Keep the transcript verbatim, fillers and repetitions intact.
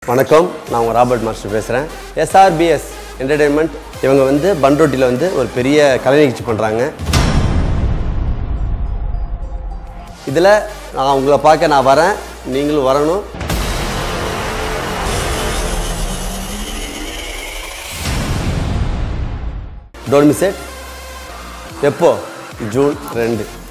வணக்கம், நான் உங்கள் ராபர்ட் மாஸ்டர் பேசுகிறேன். எஸ்ஆர்பிஎஸ் என்டர்டெயின்மெண்ட் இவங்க வந்து பண்ருட்டியில் வந்து ஒரு பெரிய கலை நிகழ்ச்சி பண்ணுறாங்க. இதில் நான் உங்களை பார்க்க நான் வரேன், நீங்களும் வரணும். Don't miss it. எப்போ? ஜூன் ரெண்டு.